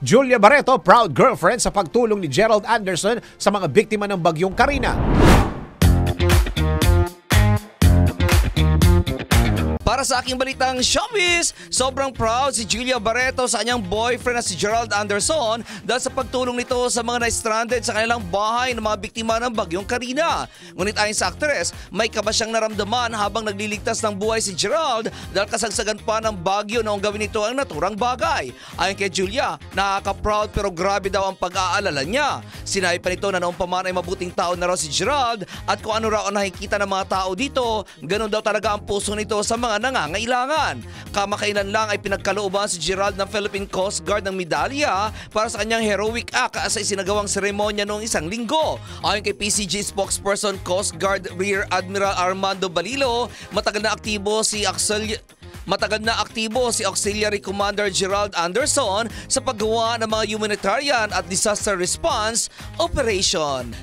Julia Barreto, proud girlfriend sa pagtulong ni Gerald Anderson sa mga biktima ng bagyong Karina. Para sa aking balitang showbiz, sobrang proud si Julia Barreto sa kanyang boyfriend na si Gerald Anderson dahil sa pagtulong nito sa mga na-stranded sa kanilang bahay ng mga biktima ng bagyong Karina. Ngunit ayon sa aktres, may kaba siyang naramdaman habang nagliligtas ng buhay si Gerald dahil kasagsagan pa ng bagyo noong gawin nito ang naturang bagay. Ayon kay Julia, nakaka-proud pero grabe daw ang pag-aalala niya. Sinabi pa nito na noong paman ay mabuting tao na raw si Gerald at kung ano raw ang nakikita ng mga tao dito, ganun daw talaga ang puso nito sa mga nangangailangan. Kamakailan lang ay pinagkalooban si Gerald ng Philippine Coast Guard ng medalya para sa kanyang heroic act sa isinagawang seremonya noong isang linggo. Ayon kay PCG spokesperson Coast Guard Rear Admiral Armando Balilo, matagal na aktibo si Auxiliary Commander Gerald Anderson sa paggawa ng mga humanitarian at disaster response operation.